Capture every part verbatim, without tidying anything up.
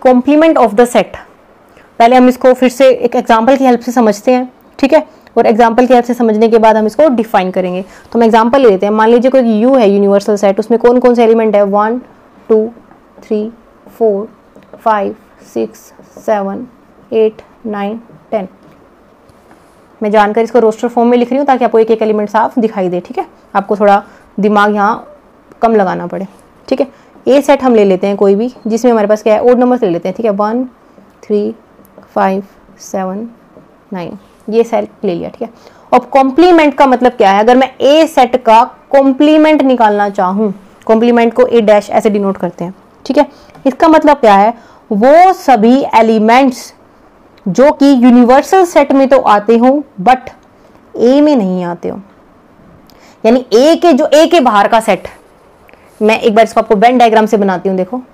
Complement of the set. पहले हम इसको फिर से एक एग्जाम्पल की हेल्प से समझते हैं, ठीक है, और एग्जाम्पल की हेल्प से समझने के बाद हम इसको डिफाइन करेंगे। तो हम एग्जाम्पल ले लेते हैं। मान लीजिए कोई यू है यूनिवर्सल सेट, उसमें कौन कौन से एलिमेंट है, one two three four five six seven eight nine ten. मैं जानकर इसको रोस्टर फॉर्म में लिख रही हूँ ताकि आपको एक एक एलिमेंट साफ दिखाई दे, ठीक है, आपको थोड़ा दिमाग यहाँ कम लगाना पड़े, ठीक है। ए सेट हम ले लेते हैं कोई भी जिसमें हमारे पास क्या है, ओड नंबर ले लेते हैं, ठीक है, one three five seven nine, ये सेट ले लिया, ठीक है। अब कॉम्प्लीमेंट का मतलब क्या है, अगर मैं ए सेट का कॉम्प्लीमेंट निकालना चाहूँ, कॉम्प्लीमेंट को ए डैश ऐसे डिनोट करते हैं, ठीक है। इसका मतलब क्या है, वो सभी एलिमेंट्स जो कि यूनिवर्सल सेट में तो आते हो बट ए में नहीं आते हो, यानी ए के जो ए के बाहर का सेट। मैं एक बार इसको आपको वेन डायग्राम से बनाती हूं, देखो,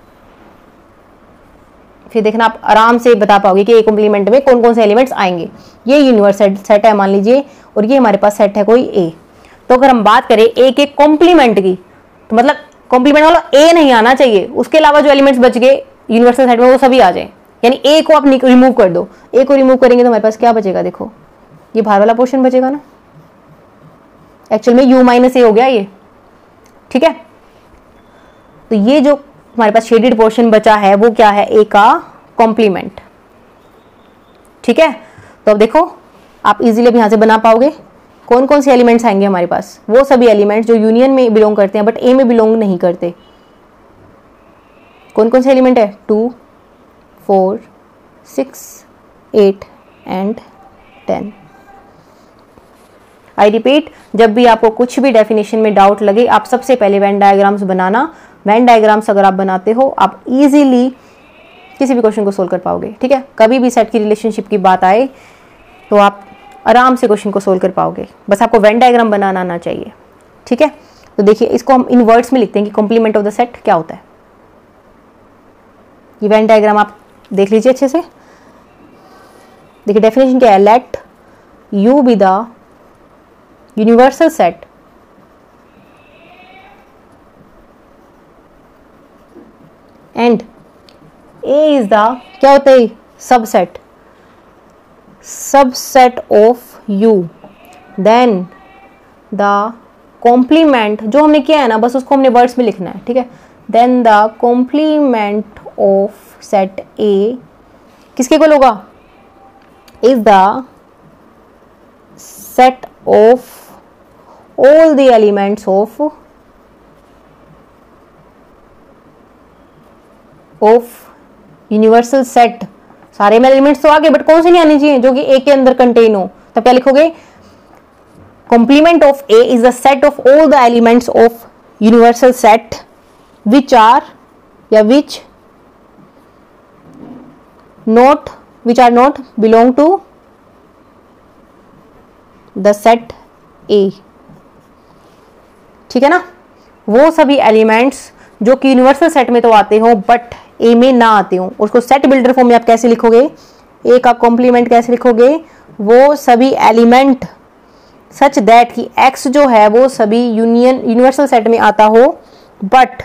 फिर देखना आप आराम से बता पाओगे कि ए कॉम्प्लीमेंट में कौन कौन से एलिमेंट्स आएंगे। ये यूनिवर्सल सेट है मान लीजिए, और ये हमारे पास सेट है कोई ए। तो अगर हम बात करें ए के कॉम्प्लीमेंट की, तो मतलब कॉम्प्लीमेंट वाला ए नहीं आना चाहिए, उसके अलावा जो एलिमेंट्स बच गए यूनिवर्सल सेट में वो सभी आ जाए, यानी ए को आप रिमूव कर दो। ए को रिमूव करेंगे तो हमारे पास क्या बचेगा, देखो ये बाहर वाला पोर्शन बचेगा ना, एक्चुअल में यू माइनस ए हो गया ये, ठीक है। तो ये जो हमारे पास शेडेड पोर्शन बचा है वो क्या है, ए का कॉम्प्लीमेंट, ठीक है। तो अब देखो आप इजीली अब यहां से बना पाओगे कौन कौन से एलिमेंट्स आएंगे हमारे पास, वो सभी एलिमेंट्स जो यूनियन में बिलोंग करते हैं बट ए में बिलोंग नहीं करते। कौन कौन से एलिमेंट है, two four six eight and ten. I repeat, जब भी आपको कुछ भी डेफिनेशन में डाउट लगे, आप सबसे पहले वेन डायग्राम्स बनाना। वेन डायग्राम्स अगर आप बनाते हो, आप इजीली किसी भी क्वेश्चन को सोल्व कर पाओगे, ठीक है। कभी भी सेट की रिलेशनशिप की बात आए तो आप आराम से क्वेश्चन को सोल्व कर पाओगे, बस आपको वेन डायग्राम बनाना आना चाहिए, ठीक है। तो देखिए इसको हम इन वर्ड्स में लिखते हैं कि कॉम्प्लीमेंट ऑफ द सेट क्या होता है। ये वेन डायग्राम आप देख लीजिए अच्छे से। देखिए डेफिनेशन क्या है, let U be the universal set and A is the, क्या होता है, subset, subset of U, then the complement, जो हमने किया है ना बस उसको हमने वर्ड्स में लिखना है, ठीक है। Then the complement of set A किसके इक्वल होगा, is the set of all the elements of of universal set. सारे में एलिमेंट्स तो आ गए बट कौन से नहीं आने चाहिए, जो कि ए के अंदर कंटेन हो। तब क्या लिखोगे, complement of A is the set of all the elements of universal set which are या which not which are not belong to the set A, ठीक है ना। वो सभी एलिमेंट्स जो कि यूनिवर्सल सेट में तो आते हो बट ए में ना आते हो, उसको सेट बिल्डर फॉर्म में आप कैसे लिखोगे, ए का कॉम्प्लीमेंट कैसे लिखोगे, वो सभी एलिमेंट सच दैट कि एक्स जो है वो सभी यूनियन यूनिवर्सल सेट में आता हो but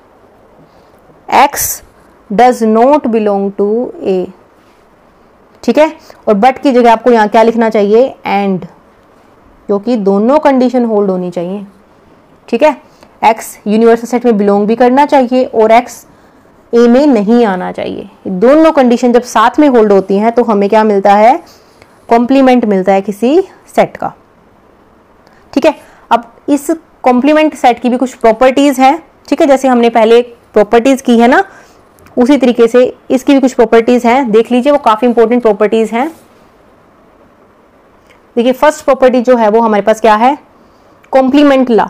X does not belong to A, ठीक है। और बट की जगह आपको यहां क्या लिखना चाहिए, एंड, क्योंकि दोनों कंडीशन होल्ड होनी चाहिए, ठीक है। एक्स यूनिवर्सल सेट में बिलोंग भी करना चाहिए और एक्स ए में नहीं आना चाहिए। दोनों कंडीशन जब साथ में होल्ड होती हैं तो हमें क्या मिलता है, कॉम्प्लीमेंट मिलता है किसी सेट का, ठीक है। अब इस कॉम्प्लीमेंट सेट की भी कुछ प्रॉपर्टीज हैं, ठीक है, जैसे हमने पहले प्रॉपर्टीज की है ना, उसी तरीके से इसकी भी कुछ प्रॉपर्टीज हैं, देख लीजिए, वो काफी इंपॉर्टेंट प्रॉपर्टीज हैं। देखिए फर्स्ट प्रॉपर्टी जो है वो हमारे पास क्या है, कॉम्प्लीमेंट लॉ।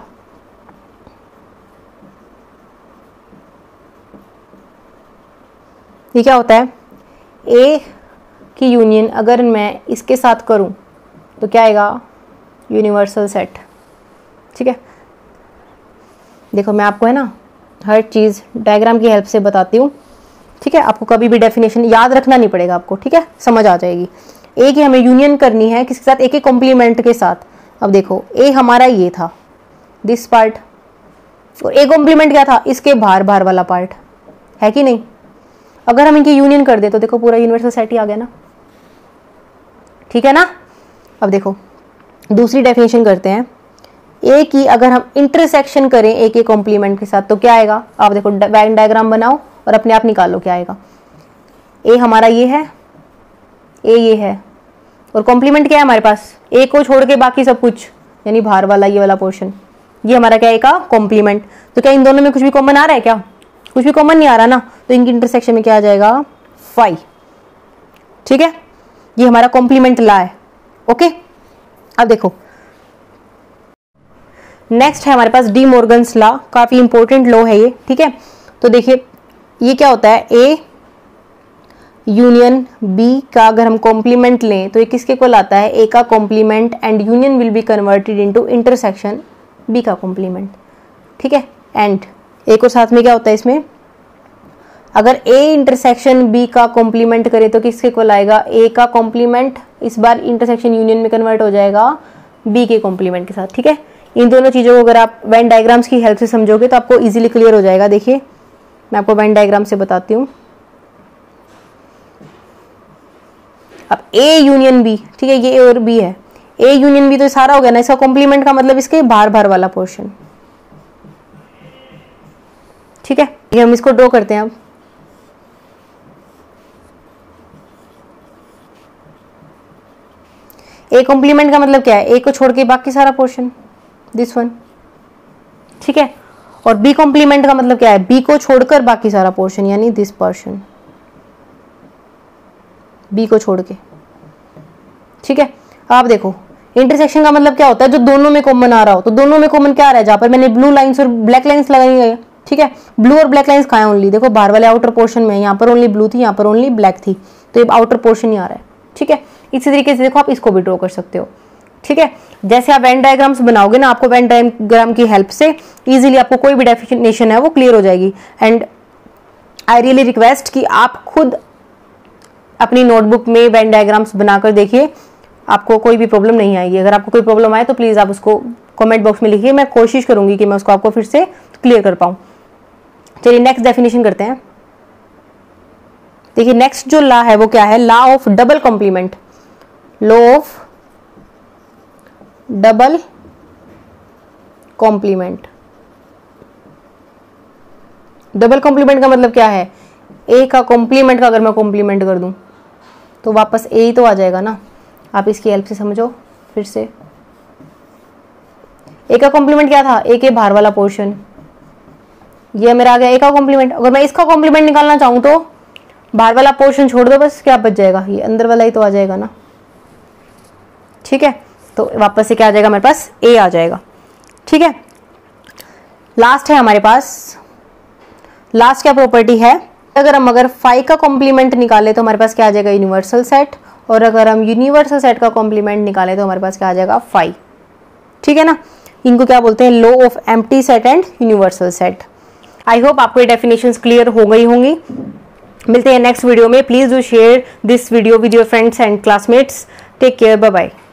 ये क्या होता है, ए की यूनियन अगर मैं इसके साथ करूं तो क्या आएगा, यूनिवर्सल सेट, ठीक है। देखो मैं आपको है ना हर चीज डायग्राम की हेल्प से बताती हूँ, ठीक है। आपको कभी भी डेफिनेशन याद रखना नहीं पड़ेगा आपको, ठीक है, समझ आ जाएगी। ए की हमें यूनियन करनी है किसके साथ, ए के कॉम्प्लीमेंट के साथ। अब देखो ए हमारा ये था दिस पार्ट, और ए कॉम्प्लीमेंट क्या था, इसके बाहर बाहर वाला पार्ट, है कि नहीं। अगर हम इनकी यूनियन कर दे तो देखो पूरा यूनिवर्सल सेट ही आ गया ना, ठीक है ना। अब देखो दूसरी डेफिनेशन करते हैं, ए की अगर हम इंटरसेक्शन करें ए के कॉम्प्लीमेंट के साथ तो क्या आएगा। आप देखो वेन डायग्राम बनाओ और अपने आप निकालो क्या आएगा। ए हमारा ये है, ए ये है, और कॉम्प्लीमेंट क्या है हमारे पास, ए को छोड़ के बाकी सब कुछ, यानी बाहर वाला ये वाला पोर्शन, ये हमारा क्या है का कॉम्प्लीमेंट। तो क्या इन दोनों में कुछ भी कॉमन आ रहा है, क्या कुछ भी कॉमन नहीं आ रहा ना, तो इनकी इंटरसेक्शन में क्या आ जाएगा, फाइव, ठीक है। ये हमारा कॉम्प्लीमेंट ला है, ओके। अब देखो नेक्स्ट है हमारे पास डी मॉर्गन्स लॉ, काफी इंपॉर्टेंट लॉ है ये, ठीक है। तो देखिए ये क्या होता है, ए यूनियन बी का अगर हम कॉम्प्लीमेंट लें तो ये किसके को लाता है, ए का complement and union will be converted into intersection B का कॉम्प्लीमेंट, ठीक है। एंड एक और साथ में क्या होता है इसमें, अगर ए इंटरसेक्शन बी का कॉम्प्लीमेंट करे तो किसके को लाएगा, ए का कॉम्प्लीमेंट इस बार इंटरसेक्शन यूनियन में कन्वर्ट हो जाएगा बी के कॉम्प्लीमेंट के साथ, ठीक है। इन दोनों चीजों को अगर आप वेन डायग्राम्स की हेल्प से समझोगे तो आपको इजीली क्लियर हो जाएगा। देखिए मैं आपको वेन डायग्राम से बताती हूँ। अब ए यूनियन बी, ठीक है, ये ए और बी है, ए यूनियन बी तो सारा हो गया ना, इसका कॉम्प्लीमेंट का मतलब इसके बाहर बाहर वाला पोर्शन, ठीक है। ये हम इसको ड्रॉ करते हैं। अब ए कॉम्प्लीमेंट का मतलब क्या है, ए को छोड़ के बाकी सारा पोर्शन, दिस वन, ठीक है। और बी कॉम्प्लीमेंट का मतलब क्या है, बी को छोड़कर बाकी सारा पोर्शन, यानी दिस पोर्शन, बी को छोड़ के, ठीक है। आप देखो इंटरसेक्शन का मतलब क्या होता है, जो दोनों में कॉमन आ रहा हो। तो दोनों में कॉमन क्या आ रहा है, जहां पर मैंने ब्लू लाइंस और ब्लैक लाइंस लगाई है, ठीक है। ब्लू और ब्लैक लाइंस कहाँ है, ओनली देखो बाहर वाले आउटर पोर्शन में, यहाँ पर ओनली ब्लू थी, यहाँ पर ओनली ब्लैक थी, तो ये आउटर पोर्शन ही आ रहा है, ठीक है। इसी तरीके से देखो आप इसको भी ड्रॉ कर सकते हो, ठीक है। जैसे आप वेन डायग्राम्स बनाओगे ना, आपको वेन डायग्राम की हेल्प से इजीली आपको कोई भी डेफिनेशन है वो क्लियर हो जाएगी। एंड आई रियली रिक्वेस्ट कि आप खुद अपनी नोटबुक में वेन डायग्राम्स बनाकर देखिए, आपको कोई भी प्रॉब्लम नहीं आएगी। अगर आपको कोई प्रॉब्लम आए तो प्लीज आप उसको कमेंट बॉक्स में लिखिए, मैं कोशिश करूंगी कि मैं उसको आपको फिर से क्लियर कर पाऊं। चलिए नेक्स्ट डेफिनेशन करते हैं। देखिए नेक्स्ट जो लॉ है वो क्या है, law of double complement, law of double complement. Double complement का मतलब क्या है, ए का कॉम्प्लीमेंट का अगर मैं कॉम्प्लीमेंट कर दूं तो वापस ए ही तो आ जाएगा ना। आप इसकी हेल्प से समझो फिर से, ए का कॉम्प्लीमेंट क्या था, ए के बाहर वाला पोर्शन, ये मेरा आ गया ए का कॉम्प्लीमेंट। अगर मैं इसका कॉम्प्लीमेंट निकालना चाहूं तो बाहर वाला पोर्शन छोड़ दो, बस क्या बच जाएगा, ये अंदर वाला ही तो आ जाएगा ना, ठीक है। तो वापस से क्या आ जाएगा, मेरे पास ए आ जाएगा, ठीक है। लास्ट है हमारे पास, लास्ट क्या प्रॉपर्टी है, अगर हम अगर फाइव का कॉम्प्लीमेंट निकाले तो हमारे पास क्या आ जाएगा, यूनिवर्सल सेट। और अगर हम यूनिवर्सल सेट का कॉम्प्लीमेंट निकाले तो हमारे पास क्या आ जाएगा, फाइव, ठीक है ना। इनको क्या बोलते हैं, law of empty set and universal set. I hope आपको ये डेफिनेशंस क्लियर हो गई होंगी। मिलते हैं नेक्स्ट वीडियो में। Please do share this video with your friends and classmates. Take care, bye bye.